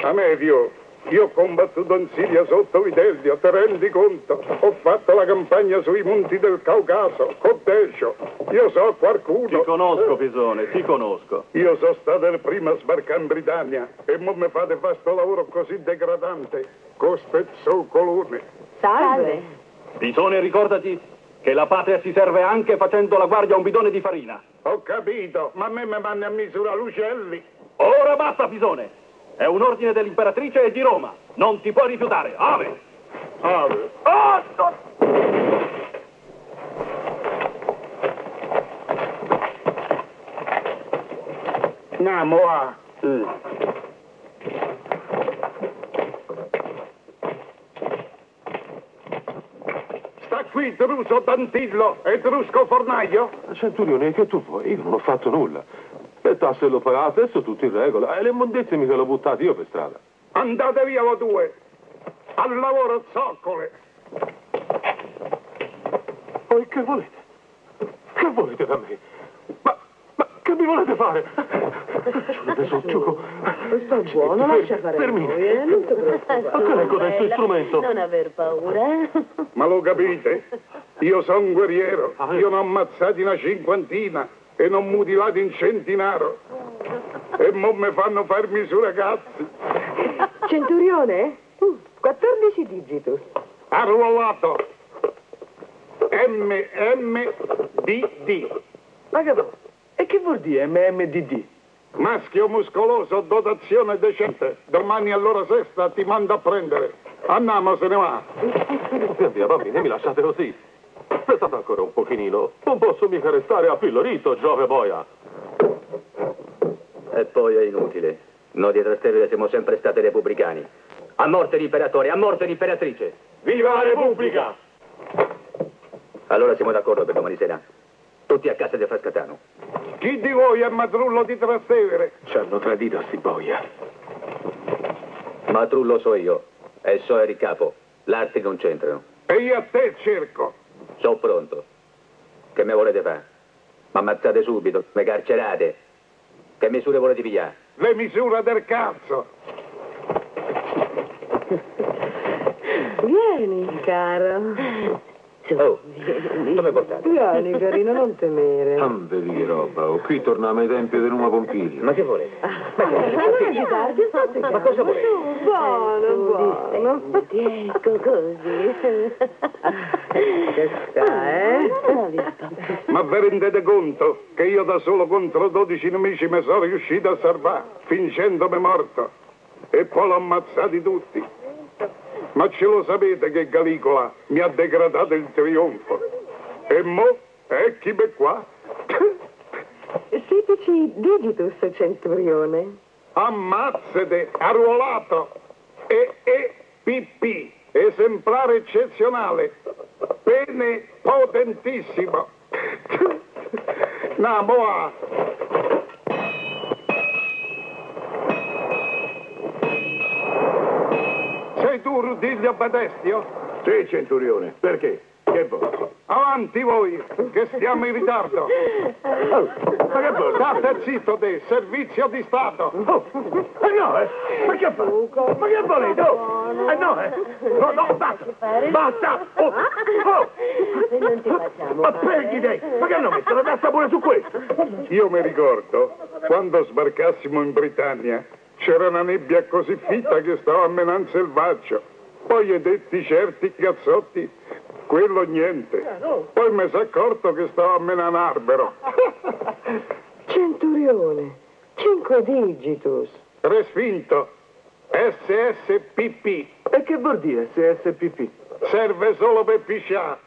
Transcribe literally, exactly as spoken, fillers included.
Amedio, io ho combattuto in Siria sotto Vitelio, te rendi conto? Ho fatto la campagna sui monti del Caucaso, con Decio. Io so qualcuno. Ti conosco, Pisone, ti conosco. Io sono stato il primo a sbarcare in Britannia e mo mi fate fare sto lavoro così degradante, con spezzocolone. Salve. Pisone, ricordati che la patria si serve anche facendo la guardia a un bidone di farina. Ho capito, ma a me mi vanno a misura l'uccelli. Ora basta, Pisone! È un ordine dell'imperatrice e di Roma. Non ti puoi rifiutare. Ave! Ave. Oh, no. Andiamo a. Mm. Sta qui Druso Dantillo e Drusco Fornaio? Centurione, che tu vuoi? Io non ho fatto nulla. Le tasse l'ho pagate, adesso tutto in regola. E le immondizie mica l'ho buttate io per strada. Andate via voi due. Al lavoro zoccole. Poi che volete? Che volete da me? Ma, ma che mi volete fare? Adesso gioco. Sta buono, lascia fare Fermi. noi, eh? Non ti preoccupare. Ma che è questo strumento? Non aver paura, eh? Ma lo capite? Io sono un guerriero. Io ne ho ammazzati una cinquantina e non mutilati in centinaro. E mo mi fanno far misura cazzi. Centurione? Uh, quattordici digitus. Arruolato. M M D D. Ma che vuol? E che vuol dire M M D D? Maschio muscoloso, dotazione decente. Domani all'ora sesta ti mando a prendere. Andiamo, se ne va. Via, via, bambini, mi lasciate così. Aspettate ancora un pochino. Non posso mica restare appillorito, Giove boia. E poi è inutile. Noi di Trastevere siamo sempre stati repubblicani. A morte l'imperatore, a morte l'imperatrice. Viva la Repubblica! Allora siamo d'accordo per domani sera. Tutti a casa di Frascatano. Chi di voi è Matrullo di Trastevere? Ci hanno tradito sti boia. Matrullo so io. E so eri capo. L'arte non c'entrano. E io a te cerco. So pronto. Che me volete fare? M'ammazzate subito, me carcerate. Che misure volete pigliare? Le misure del cazzo. Vieni, caro. Oh, dove portate? Vieni, carino, non temere. Non vedi che roba, oh, qui torniamo ai tempi di Numa Pompilio. Ma che volete? Ma che Ma cosa volete? Buono, buono. Ecco così. Che sta, eh? Ma vi rendete conto che io da solo contro dodici nemici mi sono riuscito a salvare, fingendomi morto. E poi l'ho ammazzati tutti. Ma ce lo sapete che Caligola mi ha degradato il trionfo? E mo, eccomi qua. Sedici digitus, centurione. Ammazzate, arruolato. E E P P, esemplare eccezionale. Pene potentissimo. Na, moa. Sei tu, Rutilio Badestio? Sì, centurione, perché? Che vuoi? Avanti voi, che stiamo in ritardo. Oh, ma che vuoi? State zitto te, servizio di Stato. Oh, eh no, eh! Ma che fa? Ma che volete? Oh, eh no, eh! No, no, basta! Basta! Oh, oh. Non ti facciamo Ma perdi te! Ma che hanno messo la testa pure su questo? Io mi ricordo, quando sbarcassimo in Britannia, c'era una nebbia così fitta che stava a menare selvaggio. Poi hai detti certi cazzotti, quello niente. Poi mi sono accorto che stava a menare un albero. Centurione, cinque digitus. Respinto. S S P P. E che vuol dire S S P P? Serve solo per pisciare.